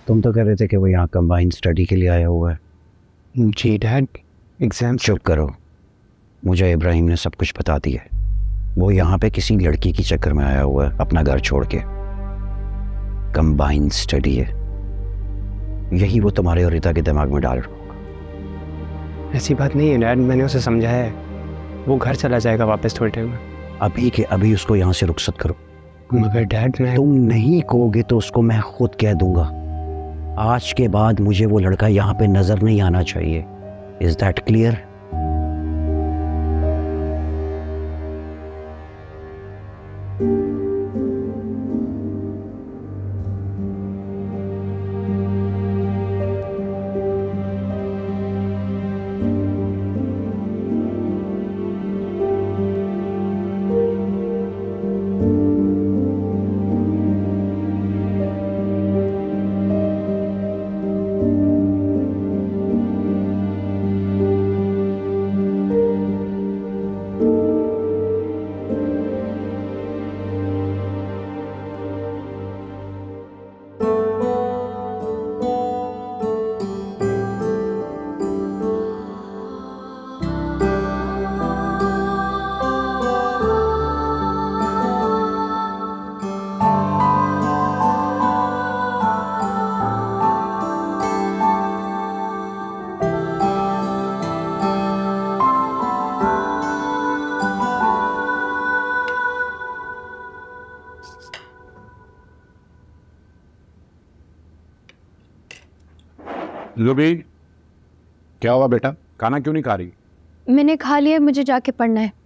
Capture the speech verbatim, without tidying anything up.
तुम तो कह रहे थे कि वो यहाँ कंबाइंड स्टडी के लिए आया हुआ है। जी डैड, एग्जाम। चुप करो, मुझे इब्राहिम ने सब कुछ बता दिया। वो यहाँ पे किसी लड़की की चक्कर में आया हुआ है, अपना घर छोड़ के। कंबाइंड स्टडी है, यही वो तुम्हारे और रीता के दिमाग में डाल रहा होगा। ऐसी बात नहीं है डैड, मैंने उसे समझाया है, वो घर चला जाएगा वापस थोड़े टाइम में। अभी के अभी उसको यहाँ से रुखसत करो। मगर डैड मैं तुम नहीं कहोगे तो उसको मैं खुद कह दूंगा। आज के बाद मुझे वो लड़का यहाँ पे नजर नहीं आना चाहिए। Is that clear? ज़ुबी, क्या हुआ बेटा, खाना क्यों नहीं खा रही? मैंने खा लिया, मुझे जाके पढ़ना है।